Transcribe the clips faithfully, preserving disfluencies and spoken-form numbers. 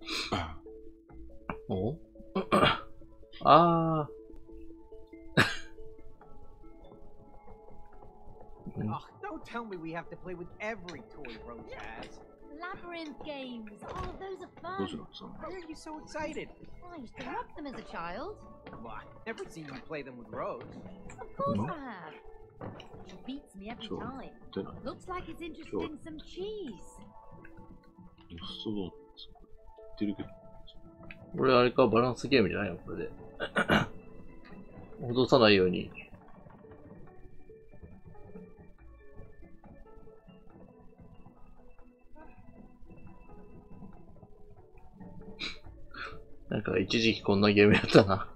おああ。 Oh, don't tell me we have to play with every toy Rose has. Labyrinth games. Oh, those are どう fun. しろその Why are you so excited? Oh, I used to love them as a child. Well, I've never seen you play them with Rose. Of course No. I have. She beats me every Sure. time. 出ない。 Looks like it's interested Sure. in some cheese. そうなんですか。言ってるけど。 俺あれか、バランスゲームじゃないのこれで。脅さないように。なんか一時期こんなゲームやったな。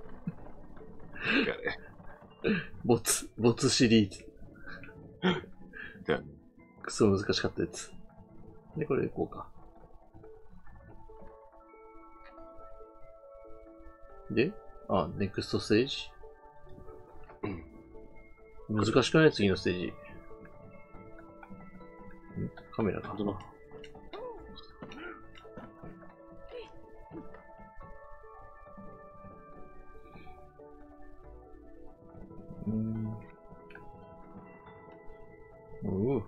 ボツ、ボツシリーズ。 だよね。 クソ難しかったやつ。で、これでこうか。で、あ、ネクストステージ。うん。難しくない次のステージ。んカメラか。うん。おう。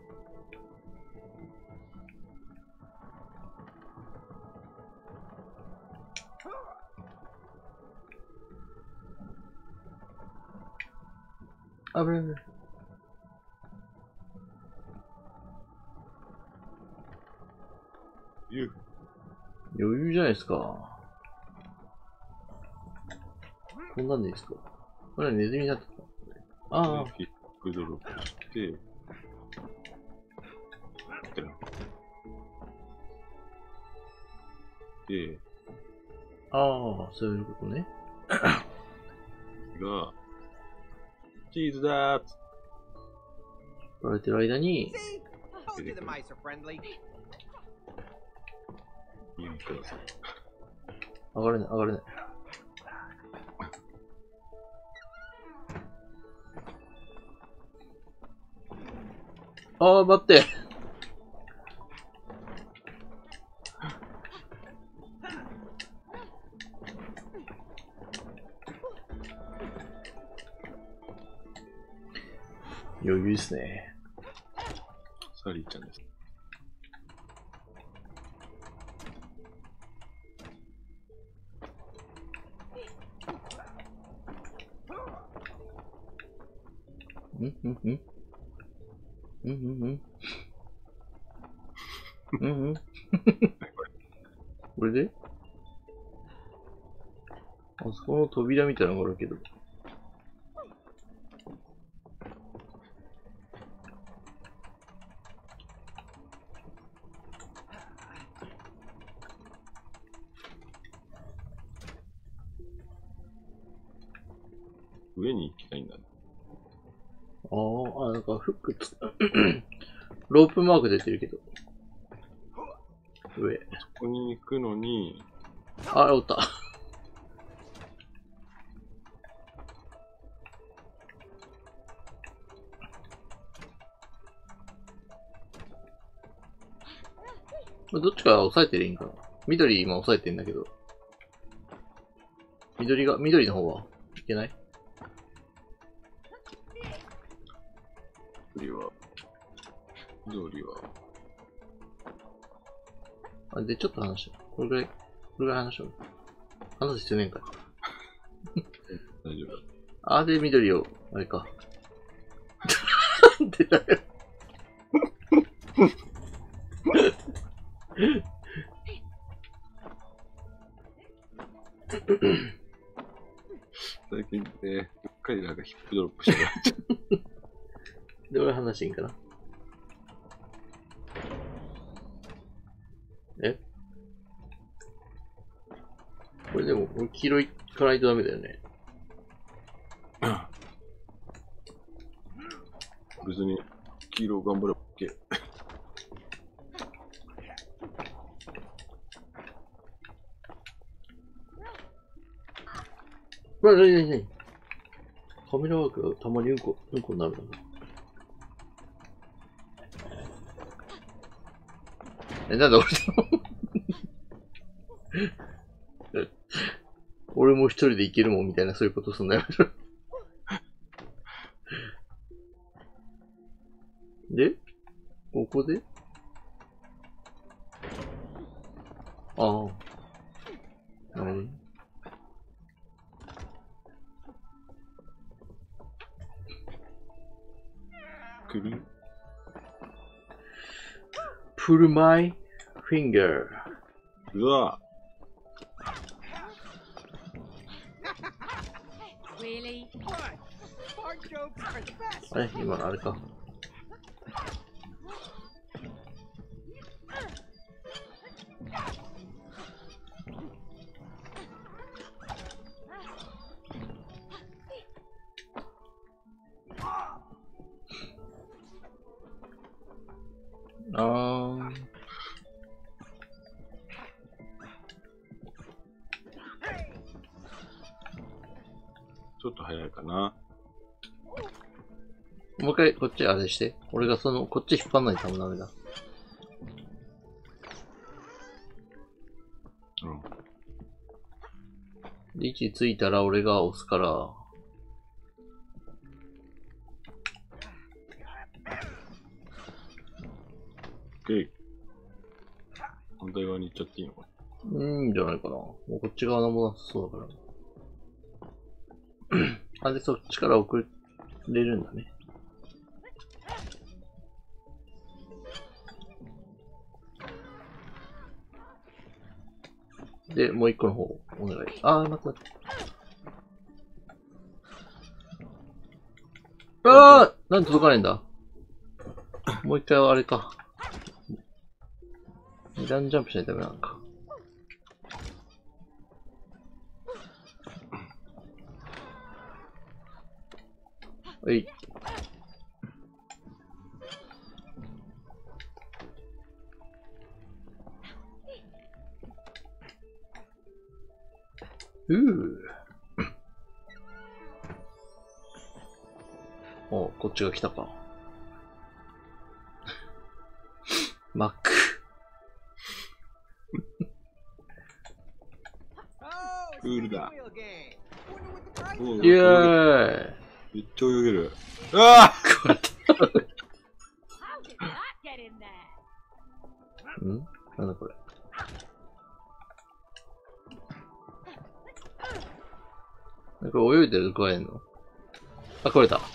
あぶねぶね。余裕じゃないですか。こんなんでいいですか。これはネズミになってた。ああ。 キックドロップして、で、 ああ、そういうことね。 が、チーズだーっつ取られてる間に、 See? Told you the mice are friendly. 言うください。 上がれない、上がれない。ああ、待って。余裕ですね。 サリーちゃんです。 んんんんんんんうんうん。これであそこの扉みたいなのがあるけど。 上に行きたいんだね。 ああ、あ、なんかフックつ、ロープマーク出てるけど。上。 そこに行くのに、 あ、おった。どっちか押さえてるいいんかな。緑今押さえてんだけど。緑が、緑の方はいけない？ 緑は、緑は、 あ、で、ちょっと話しよう。これぐらい、これぐらい話しよう。話す必要ねえんか。 大丈夫だ。 あ、で、緑を、あれか。なんでだよ。 最近ね、うっかりなんかヒップドロップしてる。 で、俺話していいんかな。えこれでも、俺黄色いかないとダメだよね。 別に、黄色頑張れば OK。 これ、なになになにカメラワークがたまにうんこ、うんこになるんだな。え、なんだ俺と俺も一人で行けるもんみたいな、そういうことすんなよ。で、ここでああ。なにくる Pull my finger. うわ Really? What? Fart jokes are the best. あれ今のあれか。あー。 ちょっと早いかな。 もう一回こっちあれして。俺がその、こっち引っ張んないと多分ダメだ。 うん。 で位置ついたら俺が押すから。 OK。反対側に行っちゃっていいのかな。 いいんじゃないかな。もうこっち側のもなさそうだから。あ、で、そっちから送れるんだね。で、もう一個の方、お願い。あー、待って待って。あーなんで届かないんだもう一回はあれか。二段ジャンプしないとダメなのか。はい。うぅ。お、こっちが来たか。マック。 Oh, it's Who a did that? wheel game. Wonder what the prize お is. うイエーイ。 めっちゃ泳げる。うわ How did that get in there? んなんだこれ。これ泳いでる加えんのあ、これだ。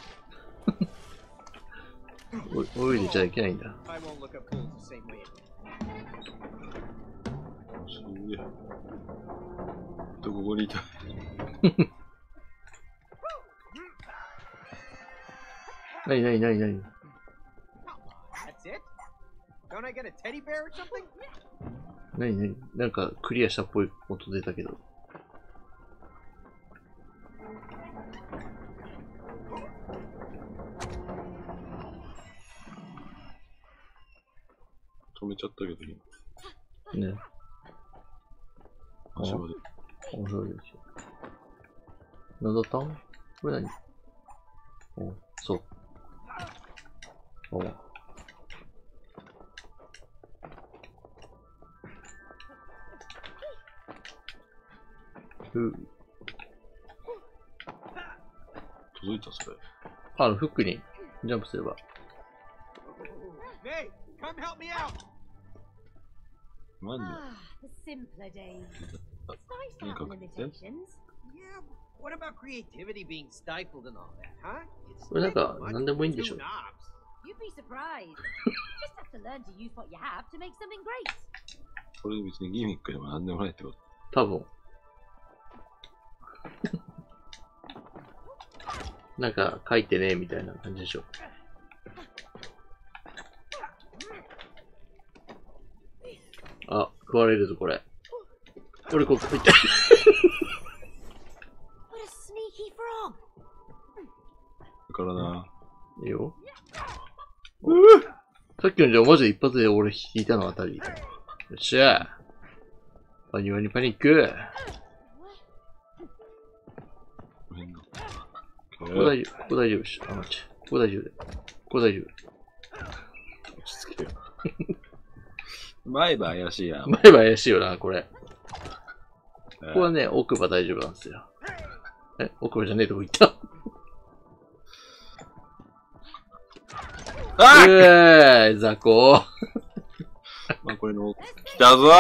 お泳いでちゃいけないんだ。 I won't look at pools the same way. すげえ。とここにいた。 なになになになに That's it? Don't I get a teddy bear or something? なになになんかクリアしたっぽい音出たけど。 止めちゃったけど今。 ね。 足場で。 面白いですよ。なんだったんこれ何おそう。おふ届いたそれ。 あの、フックにジャンプすれば。 Hey, come help me out. マジ Ah, the simpler days. It's nice to have Nico, limitations. Yeah, but what about creativity being stifled and all that, huh? It's これなんか not much 何でもいいんで with しょ two knobs. You'd be surprised. You just have to learn to use what you have to make something great. これ別にギミックでもなんでもないってこと。 多分。なんか書いてね、みたいな感じでしょ。あ、食われるぞ、これ。俺、ここ行った。 What a sneaky frog. だからな。 いいよ。さっきのじゃあマジで一発で俺引いたのあたり。よっしゃパニワニパニックこの辺が。 ここ大丈夫、ここ大丈夫し。あ、待って。ここ大丈夫だよ。ここ大丈夫。 落ち着けよ。前歯怪しいやん。 前歯怪しいよな、これ。 ここはね、奥歯大丈夫なんですよ。え、奥歯じゃねえとこ行った。 あうえーい、雑魚。 まあ、これの、来たぞ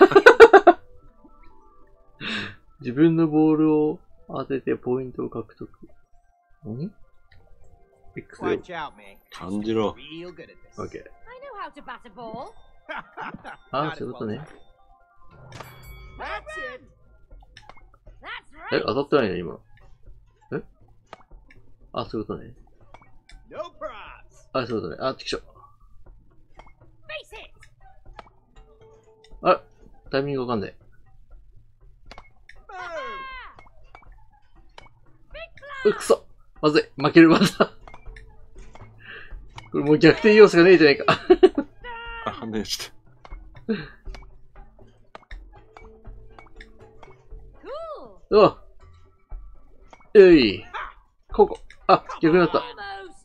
自分のボールを当ててポイントを獲得。ん ?X で。 Watch out, man. 感じろ。 Real good at this. OK。 I know how to bat a ball. ああ、そういうことね。 That's it. That's え、 right. 当たってないの今。えあ、そういうことね。 No props. あ、そういうことね。あ、ちくしょ。 Face it. あ、タイミングわかんない。 Boom. うくそまずい負けるまだ。これもう逆転要素がねえじゃないか。 あ、反応して。 Cool. うわえいここ。あ、逆になった。 Almost.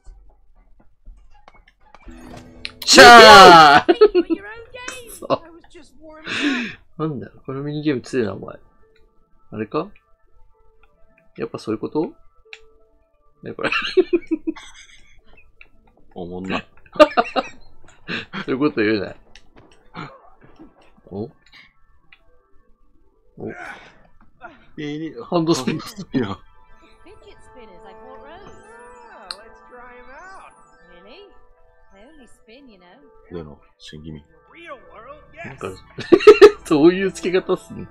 シャー Put your own game. そう I was just warming up. なんだよ、このミニゲーム強いな、お前。あれかやっぱそういうことね、これ。 おもんな。 そういうこと言うなよ。おおえー、 ハンドスピン。 ハンドスピナー。 Fidget spinners I bought Rose. Ah, let's try him out. Really? They only spin, you know. での、新気味。 In the real world, なん yes. か、そういう付け方っすね。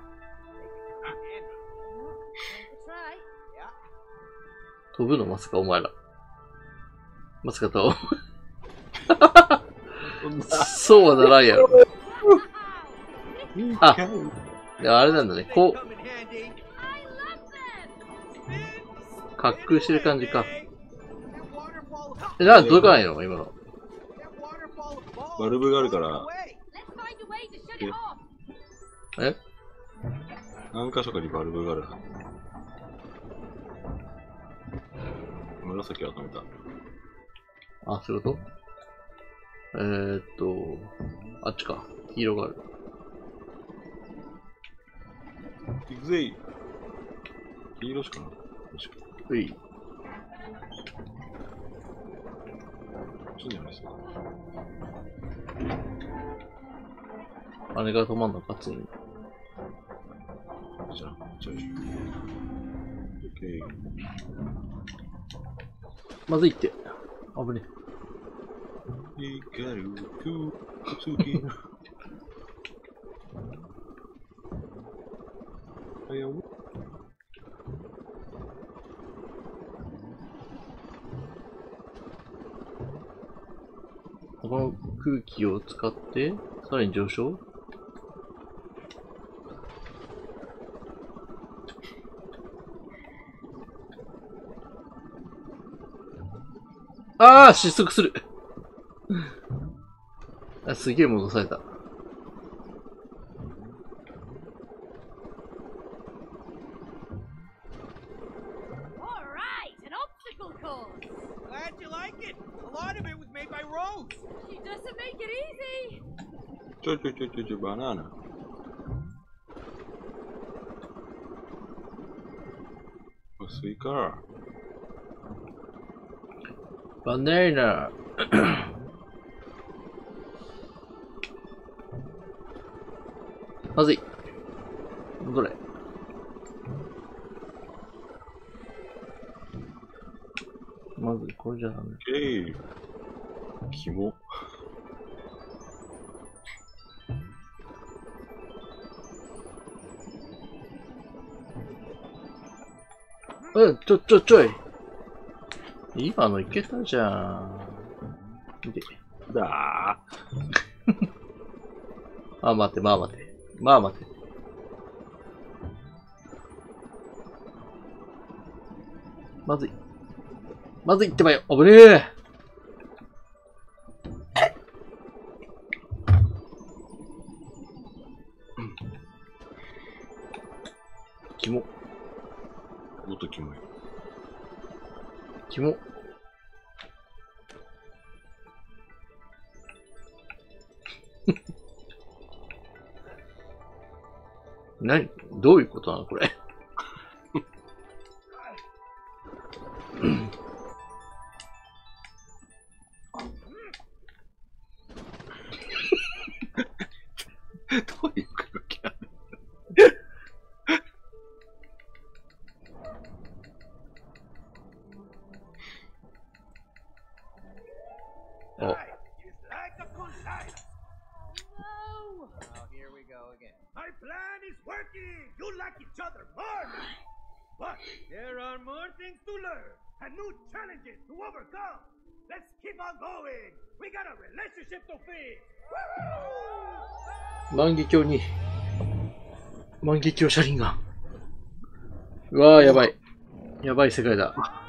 Andy. Want to try? Yeah. 飛ぶのまさかお前ら。まさかと。 そんな、 そうはならんやろ。 Wow. あ、いやあれなんだね。こ Come in handy. I love them. う、滑空してる感じか。 That waterfall of え、な、どういうかないの今の。 that waterfall of balls バルブがあるから is blowing away. Let's find a way to shut it off. え何箇所かにバルブがあるはず。紫は止めた。 あ、そういうことえーっと、あっちか。黄色がある。 行くぜい。黄色しかな。よいしょ。 うい。 こっちにありそう。 あれが止まんのか、ついに。 じゃあ、こっちでしょ。オッケー。 まずいって。危ねいけるくつきな。はやお。 この空気を使って、さらに上昇ああ失速するあ、すげえ戻された。 Alright, an obstacle course. Glad you like it. A lot of it was made by Rose. She doesn't make it easy. ちょいちょいちょいちょいちょいバナナ。スイカ。 バナナまずい。どれまずい、これじゃダメ。 えい。キモ。 うん、ちょ、ちょ、ちょい。今のいけたじゃん。見て。 だあ、待って、まあ待って。まあ待って。まずい。まずいってばよ。危ねえ。キモ。 ー。もっとキモい。 キモ。 なに、どういうことなのこれ。 どういう空気なの？ お、 Oh, here we go again. My plan is working! You like each other more now! But there are more things to learn and new challenges to overcome! Let's keep on going! We got a relationship to fix! 万華鏡に、万華鏡車輪が。うわー、やばい。やばい世界だ。